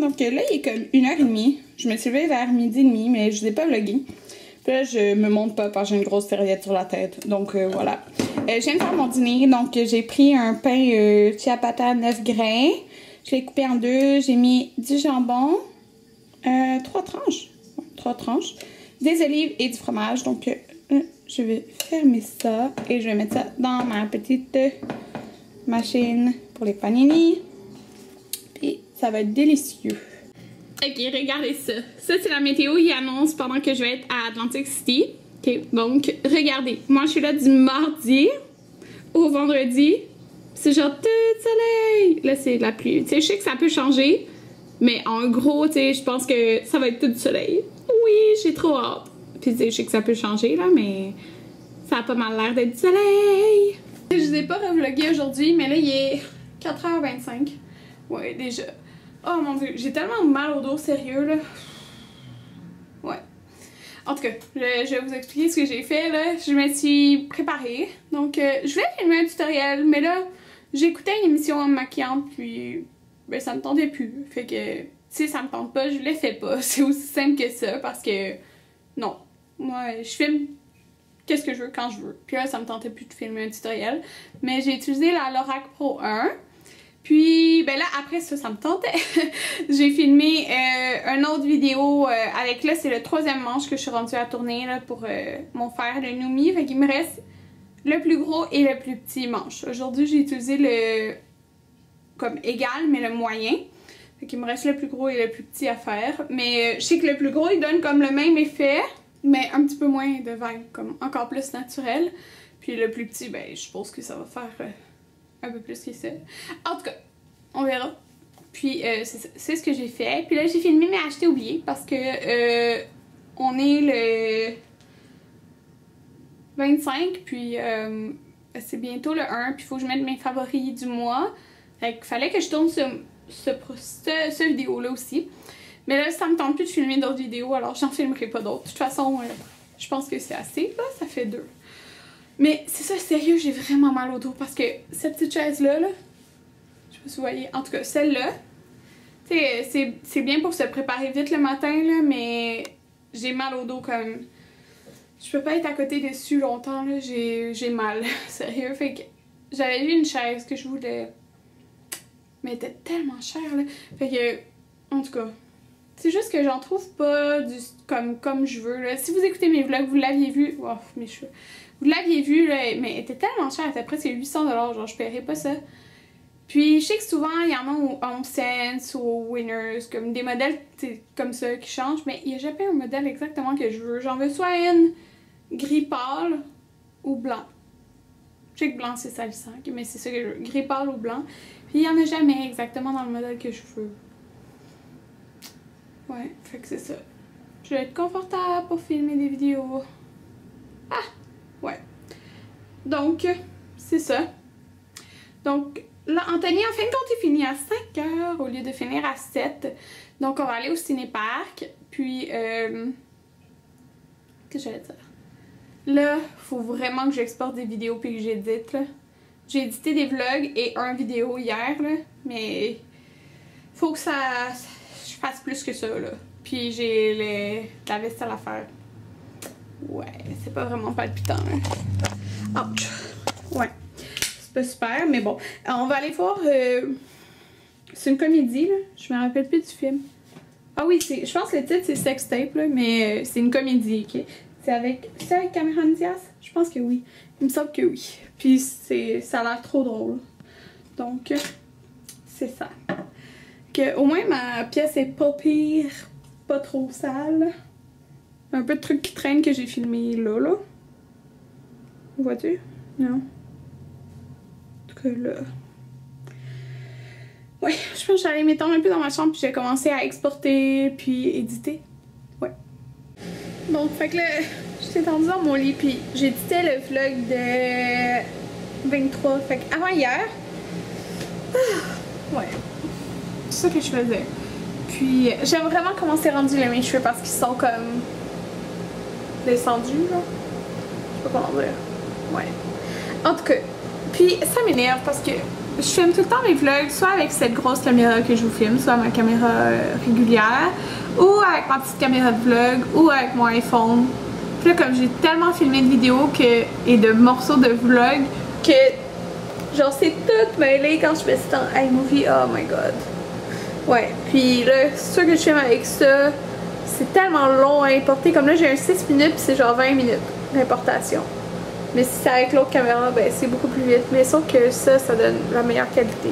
Donc là, il est comme 1h30. Je me suis levée vers 12h30, mais je ne vous ai pas vlogué. Puis là, je me montre pas parce que j'ai une grosse serviette sur la tête. Donc voilà. Je viens de faire mon dîner. Donc j'ai pris un pain ciabatta 9 grains. Je l'ai coupé en deux. J'ai mis du jambon. 3 tranches. 3 tranches. Des olives et du fromage. Donc je vais fermer ça. Et je vais mettre ça dans ma petite machine pour les panini. Puis ça va être délicieux. Ok, regardez ça. Ça, c'est la météo qui annonce pendant que je vais être à Atlantic City. Ok, donc, regardez. Moi, je suis là du mardi au vendredi. C'est genre tout soleil. Là, c'est de la pluie. Tu sais, je sais que ça peut changer. Mais en gros, tu sais, je pense que ça va être tout du soleil. Oui, j'ai trop hâte. Puis, tu sais, je sais que ça peut changer, là, mais ça a pas mal l'air d'être du soleil. Je vous ai pas revlogué aujourd'hui, mais là, il est 4h25. Ouais, déjà. Oh mon dieu, j'ai tellement mal au dos, sérieux, là. Ouais. En tout cas, je vais vous expliquer ce que j'ai fait, là. Je me suis préparée. Donc, je voulais filmer un tutoriel, mais là, j'écoutais une émission en me maquillant, puis ben, ça me tentait plus. Fait que, si ça me tente pas, je le fais pas. C'est aussi simple que ça, parce que, non. Moi, je filme qu'est-ce que je veux quand je veux. Puis là, ça me tentait plus de filmer un tutoriel. Mais j'ai utilisé la Lorac Pro 1. Puis, ben là, après ça, ça me tentait. J'ai filmé une autre vidéo avec, là, c'est le 3e manche que je suis rendue à tourner là, pour mon fer, le Noumi. Fait qu'il me reste le plus gros et le plus petit manche. Aujourd'hui, j'ai utilisé le comme égal, mais le moyen. Fait qu'il me reste le plus gros et le plus petit à faire. Mais je sais que le plus gros, il donne comme le même effet, mais un petit peu moins de vin, comme encore plus naturel. Puis le plus petit, ben, je pense que ça va faire... un peu plus que ça. En tout cas, on verra. Puis c'est ce que j'ai fait. Puis là, j'ai filmé mes achetés oubliés parce que on est le 25, puis c'est bientôt le 1, puis il faut que je mette mes favoris du mois. Fait qu'il fallait que je tourne ce vidéo-là aussi. Mais là, ça me tente plus de filmer d'autres vidéos, alors j'en filmerai pas d'autres. De toute façon, je pense que c'est assez. Là, ça fait 2. Mais c'est ça, sérieux, j'ai vraiment mal au dos parce que cette petite chaise-là, là, je sais pas si vous voyez, en tout cas, celle-là, tu sais, c'est bien pour se préparer vite le matin, là, mais j'ai mal au dos comme... Je peux pas être à côté dessus longtemps, là, j'ai mal, sérieux. Fait que j'avais vu une chaise que je voulais, mais elle était tellement chère, là. Fait que, en tout cas, c'est juste que j'en trouve pas comme je veux, là. Si vous écoutez mes vlogs, vous l'aviez vu... Oh, mes cheveux... Vous l'aviez vu, là, mais elle était tellement chère, elle était presque 800$, genre je paierais pas ça. Puis je sais que souvent, il y en a au HomeSense ou au Winners, comme des modèles comme ça qui changent, mais il n'y a jamais un modèle exactement que je veux. J'en veux soit une gris pâle ou blanc. Je sais que blanc c'est salissant, mais c'est ça que je veux, gris pâle ou blanc. Puis il n'y en a jamais exactement dans le modèle que je veux. Ouais, fait que c'est ça. Je vais être confortable pour filmer des vidéos. Ah! Ouais. Donc, c'est ça. Donc, là, Anthony, en fin de compte, il finit à 5h au lieu de finir à 7. Donc, on va aller au ciné-parc. Puis, qu'est-ce que j'allais dire? Là, faut vraiment que j'exporte des vidéos puis que j'édite, là. J'ai édité des vlogs et un vidéo hier, là. Mais, faut que je fasse plus que ça, là. Puis, j'ai la vaisselle à faire. Ouais, c'est pas vraiment palpitant, là. Ouch! Ouais. C'est pas super, mais bon. Alors, on va aller voir... c'est une comédie, là. Je me rappelle plus du film. Ah oui, je pense que le titre, c'est Sex Tape, là, mais c'est une comédie, ok? C'est avec Cameron Diaz? Je pense que oui. Il me semble que oui. Puis ça a l'air trop drôle. Donc, c'est ça. Au moins, ma pièce est pas pire, pas trop sale. Un peu de trucs qui traînent que j'ai filmé là. Vois-tu? Non. En tout cas, là. Ouais, je pense que j'allais m'étendre un peu dans ma chambre puis j'ai commencé à exporter puis éditer. Ouais. Donc, fait que là, j'étais étendue dans mon lit puis j'éditais le vlog de 23. Fait que avant hier. Ouais. C'est ça que je faisais. Puis j'aime vraiment comment c'est rendu mes cheveux parce qu'ils sont comme descendus, là. Je sais pas comment dire. Ouais. En tout cas, puis ça m'énerve parce que je filme tout le temps mes vlogs, soit avec cette grosse caméra que je vous filme, soit ma caméra régulière, ou avec ma petite caméra de vlog, ou avec mon iPhone. Puis là, comme j'ai tellement filmé de vidéos et de morceaux de vlog que genre c'est tout mêlé quand je mets ça dans iMovie. Oh my god. Ouais, puis là, c'est sûr que je filme avec ça. C'est tellement long à importer. Comme là, j'ai un 6 minutes, puis c'est genre 20 minutes d'importation. Mais si c'est avec l'autre caméra, ben c'est beaucoup plus vite. Mais sauf que ça donne la meilleure qualité.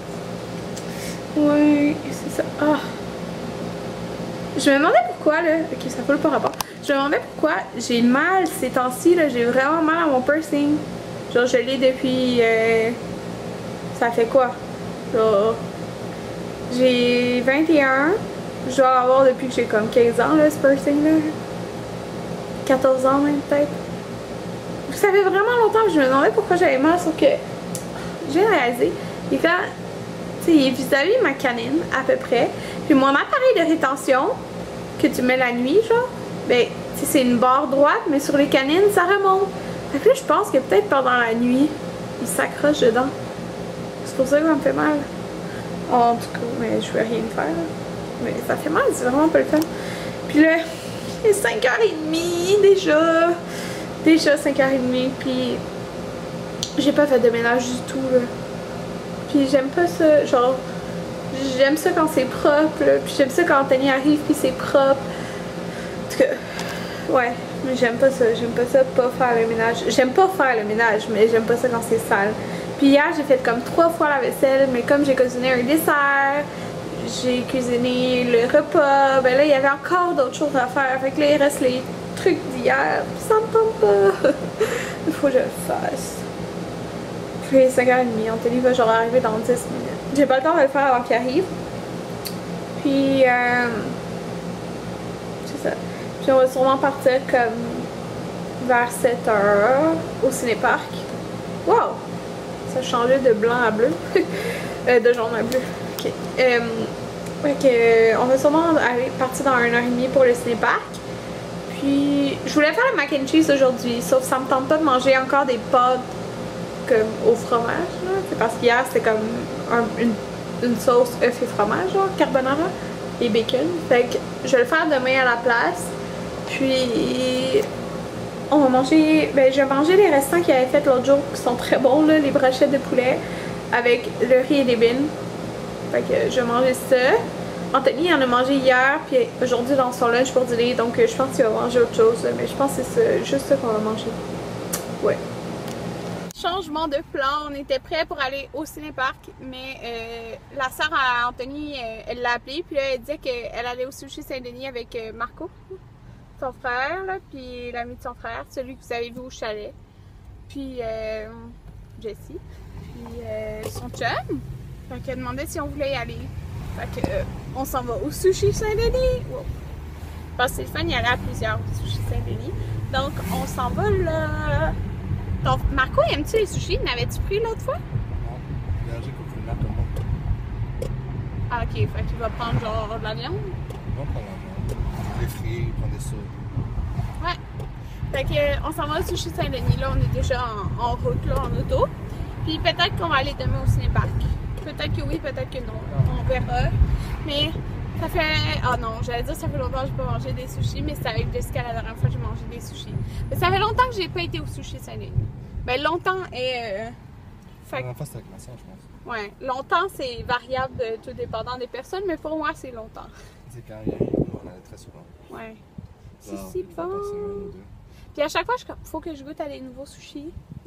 Ouais, c'est ça. Ah. Je me demandais pourquoi, là. Ok, ça peut pas rapport. Je me demandais pourquoi j'ai mal ces temps-ci, là. J'ai vraiment mal à mon piercing. Genre, je l'ai depuis. Ça fait quoi? Genre. J'ai 21. Je dois l'avoir depuis que j'ai comme 15 ans, là, ce piercing, là. 14 ans, même, peut-être. Ça fait vraiment longtemps que je me demandais pourquoi j'avais mal, sauf que j'ai réalisé. Et quand, tu sais, il est vis-à-vis ma canine, à peu près. Puis mon appareil de rétention, que tu mets la nuit, genre, ben, tu sais, c'est une barre droite, mais sur les canines, ça remonte. Fait que là, je pense que peut-être pendant la nuit, il s'accroche dedans. C'est pour ça que ça me fait mal. En tout cas, mais je vais rien faire, là. Mais ça fait mal, c'est vraiment pas le fun. Puis là, il est 5h30 déjà. Déjà 5h30, puis j'ai pas fait de ménage du tout, là. Puis j'aime pas ça, genre, j'aime ça quand c'est propre, là. Puis j'aime ça quand Anthony arrive, puis c'est propre. En tout cas, ouais, mais j'aime pas ça pas faire le ménage. J'aime pas faire le ménage, mais j'aime pas ça quand c'est sale. Puis hier, j'ai fait comme 3 fois la vaisselle, mais comme j'ai cuisiné un dessert, j'ai cuisiné le repas, ben là, il y avait encore d'autres choses à faire. Fait que là, il reste les trucs d'hier, ça me tente pas. Il faut que je le fasse. Puis 5h30, Anthony va genre arriver dans 10 minutes. J'ai pas le temps de le faire avant qu'il arrive. Puis, c'est ça. Puis on va sûrement partir comme vers 7h au cinéparc. Wow! Ça a changé de blanc à bleu. De jaune à bleu. Ok. Fait que, on va sûrement partir dans 1h30 pour le cinéparc. Puis, je voulais faire le mac and cheese aujourd'hui, sauf que ça me tente pas de manger encore des pâtes comme au fromage, là. C'est parce qu'hier, c'était comme une sauce œuf et fromage, genre carbonara et bacon. Fait que je vais le faire demain à la place. Puis, on va manger, ben je vais manger les restants qu'il avait fait l'autre jour, qui sont très bons, là, les brochettes de poulet avec le riz et des bines. Fait que je vais manger ça. Anthony il en a mangé hier, puis aujourd'hui dans son lunch pour dîner, donc je pense qu'il va manger autre chose, mais je pense que c'est juste ça qu'on va manger. Ouais. Changement de plan, on était prêts pour aller au cinéparc, mais la sœur à Anthony, elle l'a appelé, puis là elle disait qu'elle allait au Sushi Saint-Denis avec Marco, son frère, là, puis l'ami de son frère, celui que vous avez vu au chalet, puis Jessie, puis son chum. Fait qu'elle demandait si on voulait y aller. Fait que on s'en va au Sushi Saint-Denis. Wow. Parce que c'est le fun, il y allait à plusieurs au Sushi Saint-Denis. Donc on s'en va là. Donc Marco, aimes-tu les sushis? N'avais-tu pris l'autre fois? Non, j'ai allergique au fruits de mer tout le monde. Ah ok, fait qu'il va prendre genre de la viande? Non, pas la viande. Des frites, prendre des sauces. Ouais. Fait que on s'en va au Sushi Saint-Denis. Là, on est déjà en route là, en auto. Puis peut-être qu'on va aller demain au cinéparc. Peut-être que oui, peut-être que non. On verra. Mais ça fait... Ah non, j'allais dire ça fait longtemps que j'ai pas mangé des sushis, mais c'est avec Jessica la dernière fois que j'ai mangé des sushis. Mais ça fait longtemps que j'ai pas été au Sushi Saint-Denis. Ben longtemps est... La dernière fois c'était avec ma soeur, je pense. Ouais, longtemps c'est variable de tout dépendant des personnes, mais pour moi c'est longtemps. C'est quand on allait très souvent. Ouais. C'est Genre, si une fois bon. par semaine ou deux. Puis à chaque fois, faut que je goûte à des nouveaux sushis.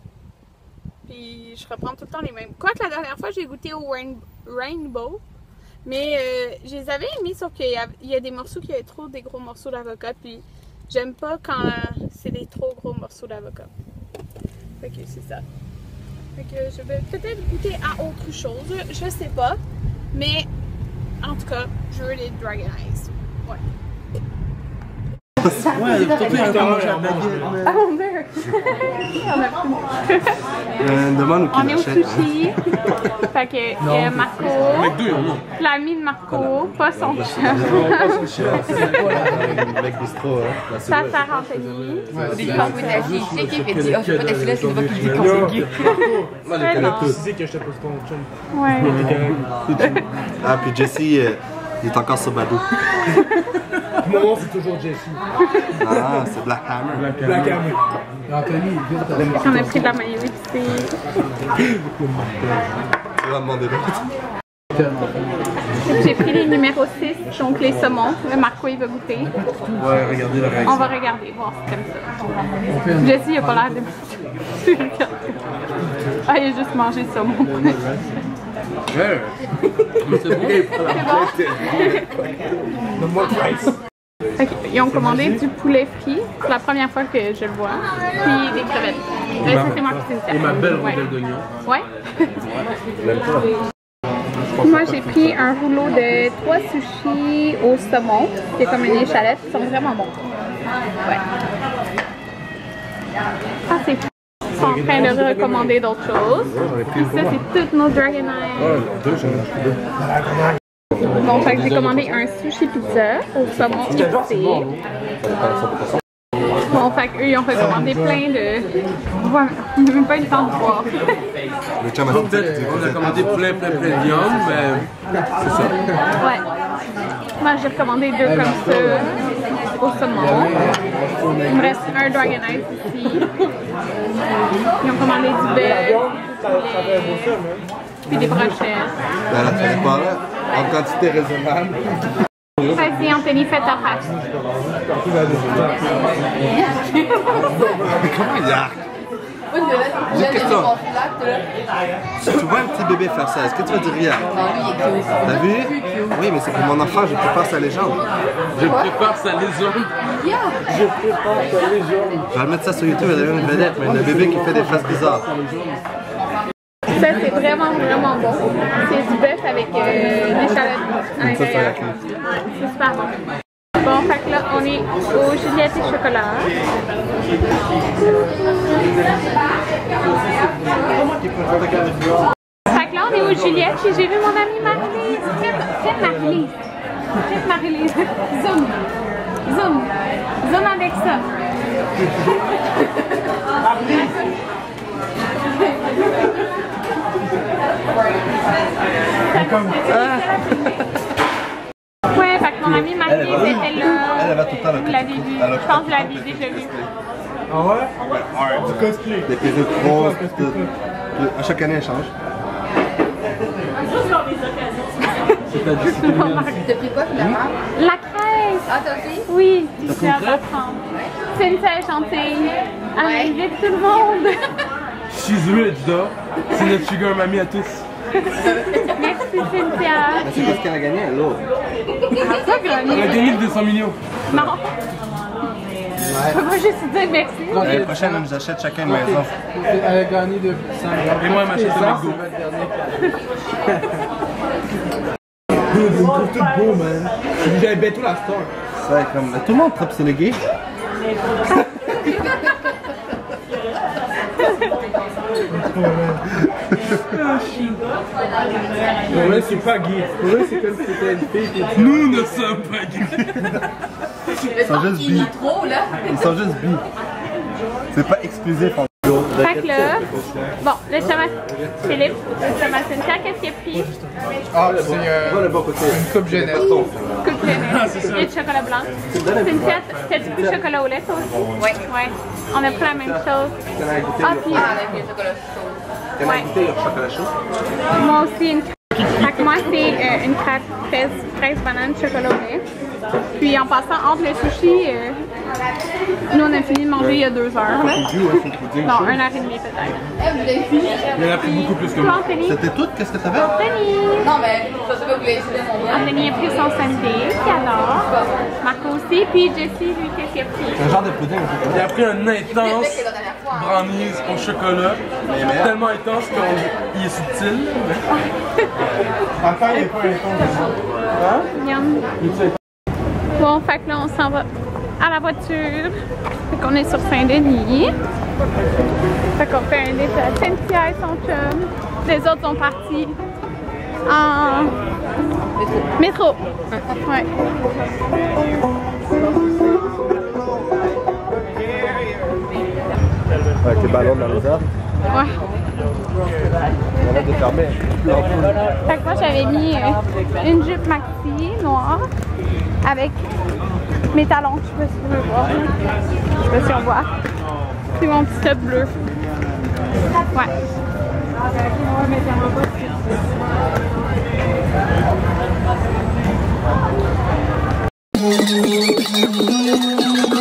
Puis je reprends tout le temps les mêmes. Quoique la dernière fois, j'ai goûté au Rainbow. Mais je les avais aimés, sauf qu'il y a des morceaux qui avaient trop des gros morceaux d'avocat. Puis j'aime pas quand c'est des trop gros morceaux d'avocat. Fait que c'est ça. Fait que je vais peut-être goûter à autre chose. Je sais pas. Mais en tout cas, je veux les Dragon Eyes. Ouais. Ouais, surtout quand on mange la baguette. Ah mon dieu! On a plus. Demande ou On est au sushi. Fait que Marco, l'ami de Marco, pas son chef. Avec Bistro, hein. Sa sœur Anthony. Au début, quand vous êtes assis ici, il fait dire, oh, je peux pas t'assis là, c'est une fois qu'il dit qu'on c'est gay. Ouais, non. Tu sais que je te pose ton chum. Ouais. Ah, puis Jesse, il est encore sur Badou. Mon nom, c'est toujours Jesse. Ah, c'est Black Hammer. Black Hammer. Anthony, On a pris de la mayo épicée. Tu vas demander d'autres. J'ai pris les numéros 6, donc les saumons. Le Marco, il va goûter. Ouais, regardez la réaction. On va regarder, voir si t'aimes ça. Jesse, il a pas l'air de... Ah, il a juste mangé le saumon. Ouais. Mais c'est bon. Donne-moi le price. Ok, ils ont commandé du poulet frit. C'est la première fois que je le vois. Puis des crevettes. Ça, c'est moi qui Et ma belle rondelle d'oignon. Ouais. Moi, j'ai pris un rouleau de 3 sushis au saumon. C'est comme une échalette. Ils sont vraiment bons. Ouais. Ah, c'est fou. Ils sont en train de recommander d'autres choses. Puis ça, c'est toutes nos Dragonite. Bon, fait que j'ai commandé un sushi pizza au saumon épicé. Bon, fait qu'eux, ils ont recommandé plein de... Ouais, on n'a même pas eu le temps de voir. Le chum a On a commandé plein de viande, mais c'est ça. Ouais. Moi, j'ai recommandé 2 comme ça au saumon. Il me reste un Dragonite ici. Ils ont commandé du bœuf, puis des brochettes. Ben là, tu n'es pas là. En quantité raisonnable. Vas-y, Anthony, fais ta face. Comment il y a? J'ai une question. Si tu vois un petit bébé faire ça, est-ce que tu vas dire rien? T'as vu? Oui, mais c'est pour mon enfant, je prépare sa légende. Je prépare sa légende. Je vais mettre ça sur YouTube, il y a une vedette, mais le bébé qui fait des faces bizarres. Ça, c'est vraiment, vraiment bon. C'est du bœuf avec des chalottes à l'intérieur. C'est super bon. Bon, fait que là, on est au Juliette et chocolat. Fait que là, on est au Juliette et j'ai vu mon amie Marie-Lise. Faites Marie-Lise. Faites Marie-Lise. Zoom. Zoom. Zoom avec ça. Ouais, fait que mon amie Marie-Lise était là. Elle va tout le temps Vous l'avez vu. Je pense que vous l'avez déjà vu. Ah ouais? Du cosplay. Des perruques roses, à chaque année elle change. T'as pris quoi finalement? La crèche! Ah, t'as aussi? Oui, j'ai hâte d'apprendre. C'est une seule gentille. Elle invite tout le monde. She's rich, though. C'est notre sugar mamie à tous. Merci Cynthia. C'est parce qu'elle a gagné, l'autre. Elle a On a gagné 200 millions. Non. Je peux pas juste dire merci. L'année prochaine, on nous achète chacun une maison. Elle a gagné de 100 grammes. Et moi, elle m'achète un McDo. Ils me trouvent tout beau, man. J'avais bête tout la store. C'est comme. Tout le monde trappe sur les gays. Ouais, c'est pas gay. Ouais, c'est comme si c'était une fille. Nous ne sommes pas gays. Ils sont juste bi. Trop là! Ils sont juste bi. C'est pas exclusif en Fait que là, bon, le tomate Philippe, le tomate Cynthia, qu'est-ce qu'il a pris? Ah, c'est le bon côté. Une coupe jeunesse. Coupe jeunesse. Il y a du chocolat blanc. Cynthia, t'as-tu pris chocolat au lait, toi aussi? Oui. Ouais. On a pris la même chose. Ah, puis Ah, avec le chocolat chaud. ouais. chocolat chaud. Moi aussi, une crêpe. Fait que moi, c'est une crêpe fraise, banane, chocolat au lait. Puis en passant entre le sushi, nous on a fini de manger il y a 2 heures. Là. Non, 1h30 peut-être. Vous avez fini? Mais elle a pris beaucoup plus que Toi, moi. Anthony? C'était tout? Qu'est-ce que t'avais? Anthony! Non, mais ça se peut que les filles sont bien. Anthony a pris son sundae, qu'il adore. Marco aussi. Puis Jesse, lui, qu'est-ce qu'il a pris? Un genre de pudding. Il a pris un intense C'est la dernière fois. brownies au chocolat. Tellement intense qu'il est subtil. Encore, il est pas intense. Yum. Bon, fait que là, on s'en va à la voiture. Fait qu'on est sur Saint-Denis. Fait qu'on fait un date à Cynthia et son chum. Les autres sont partis en métro. Ouais. Avec les ballons dans les airs. Ouais. On va défermer. Fait que moi j'avais mis une jupe maxi noire avec mes talons, je sais pas si tu veux voir. Je sais pas si on voit. C'est mon petit top bleu. Ouais.